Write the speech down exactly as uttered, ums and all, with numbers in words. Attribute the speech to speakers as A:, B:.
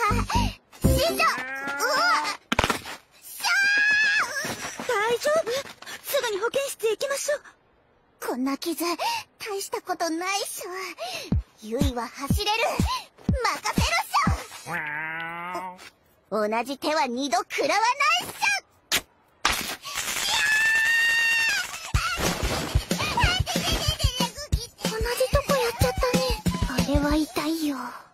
A: 師匠、うわしゃー。
B: 大丈夫？すぐに保健室へ行きましょう。
A: こんな傷、大したことないっしょ。ゆいは走れる。任せろっしょ。同じ手は二度食らわないっしょ。同じとこやっちゃったね。あれは痛いよ。